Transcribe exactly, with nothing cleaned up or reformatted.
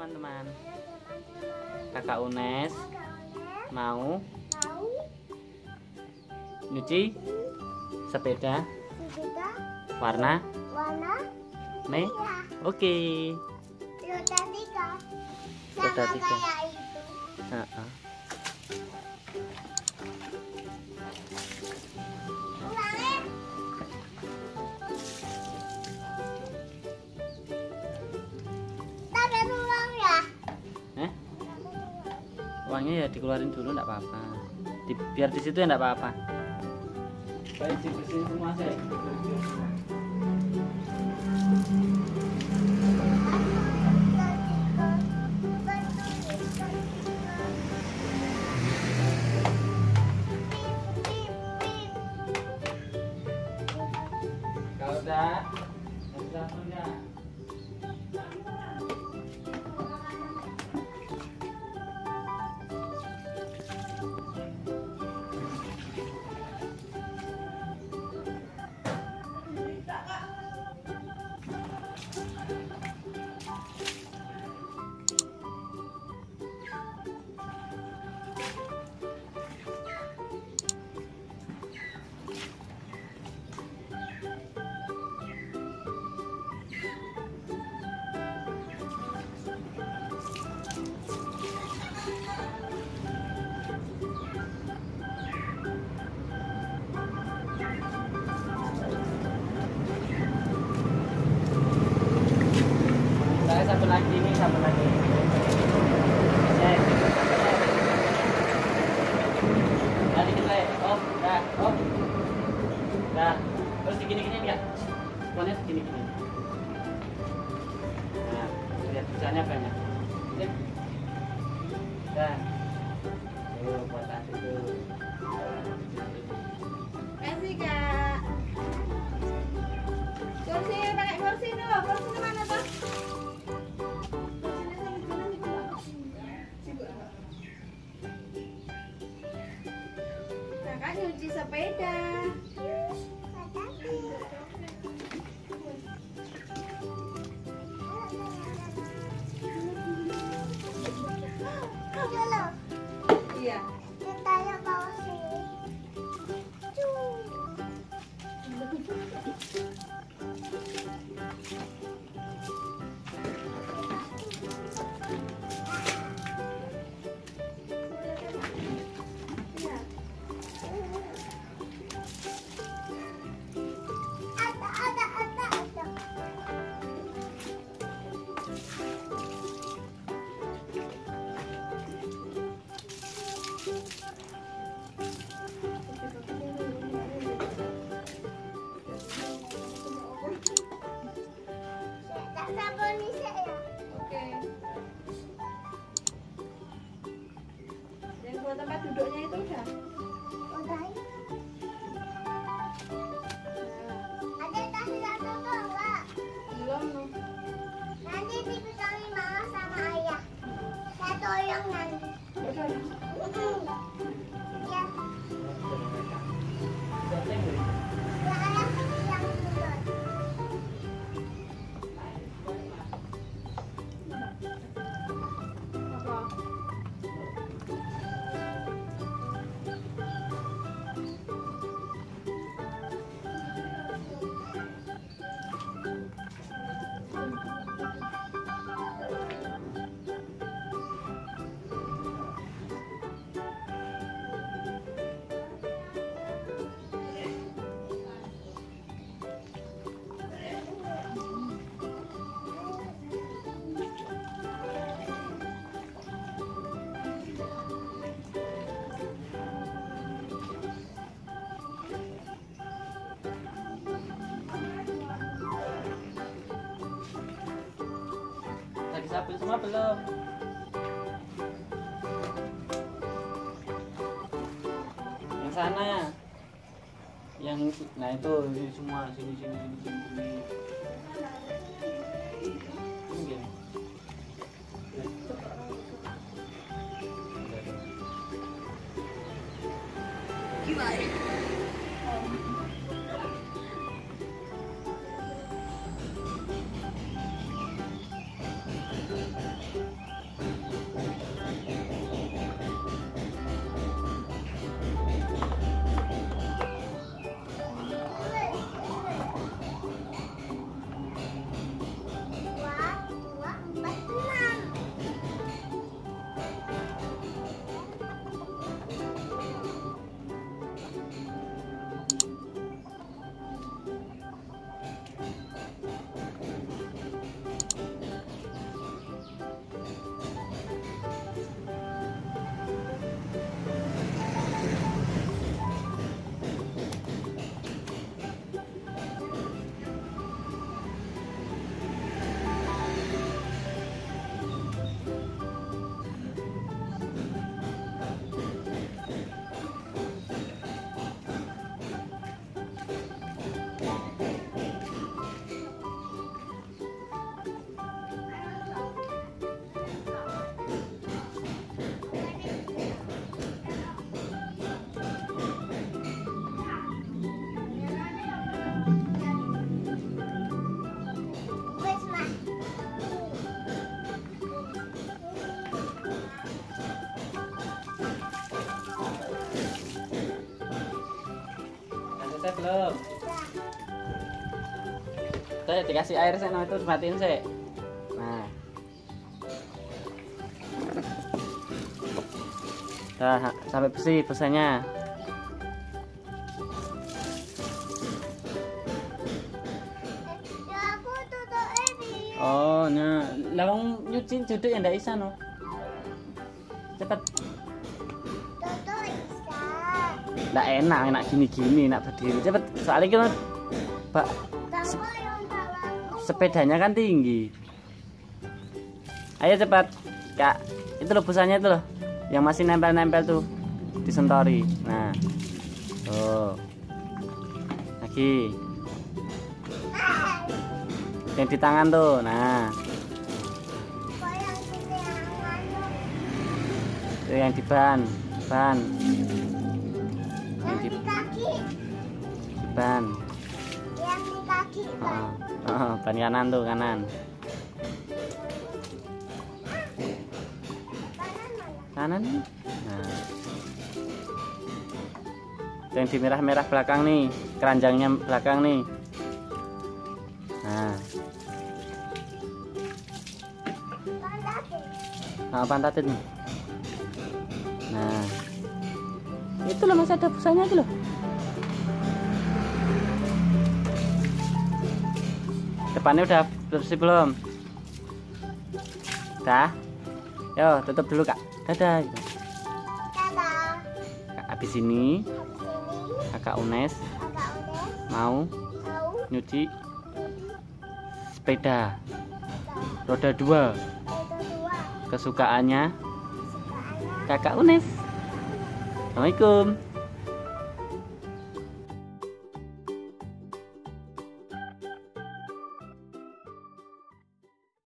teman-teman. Kakak Unes mau nyuci sepeda warna warna merah. Oke. roda tiga. Roda Sama tiga. kayak itu. Heeh. Ulangin. Taruh ulang ya. Eh? Uangnya ya dikeluarin dulu, enggak apa-apa. Di, biar di situ ya enggak apa-apa. Baik, dibersihin semua sih. Kalau udah, udah punya. Saya satu lagi ini, satu lagi. Cek. Nah, dikit lagi. Oh, dah, oh. Dah. Terus digini-gini enggak? Pokoknya segini-gini. Nah, lihat sisanya banyak. Sip. Dah. Tuh, buat nanti tuh. Kasih kak. Kursi pakai kursi ini loh. Kursi ini mana tuh? Kursinya sama gimana nih kak? Sibuk nggak? Kakak nyuci sepeda. Iya. Kita yang bawa sini. Cuy. Iya. Ada, ada, ada, ada. Tak sabar nih saya. Oke. Yang buat tempat duduknya itu udah. Udah. Nah, Ada tas satu tuh enggak? belum nih. Nanti dipegangin mama sama ayah. Saya tolong nanti. Udah. Ya. Ya ayah yang betul. Apa? Lagi sapu semua belum? Yang sana ya? Yang nah itu ini semua sini sini sini sini. sini. Mungkin. Gimana? belum? Saya dikasih air sih, no, itu matiin sih. Nah. Dah sampai bersih busanya. Ya aku tutup ini. Oh, nah, lawang nyuci duduk yang ndak bisa no. Cepet. Tutup bisa. Ndak enak, enak gini-gini, enak berdiri. Cepet, soalnya kita Pak, Kamu yang bawa. sepedanya kan tinggi. Ayo cepat, Kak. Itu loh busanya itu loh. Yang masih nempel-nempel tuh disentori. Nah. Tuh. Lagi. Yang di tangan tuh. Nah. Kok yang ini yang anu? Itu yang di ban, ban, Yang di kaki. di ban. Yang di kaki. Oh, oh, ban kanan tuh, kanan. Kanan mana? Kanan. Nah. Yang di merah-merah belakang nih, keranjangnya belakang nih. Nah. Pantatin. Nah, pantatin. Nah. Itu loh masih ada busanya itu loh. Depannya udah bersih belum? Dah. Yo, tutup dulu, Kak. Dadah. Dadah. Kak, habis ini Habis ini Kakak Unes agak udah mau tahu nyuci jadi sepeda kita roda dua itu dua kesukaannya kesukaannya. Kakak Unes. Assalamualaikum.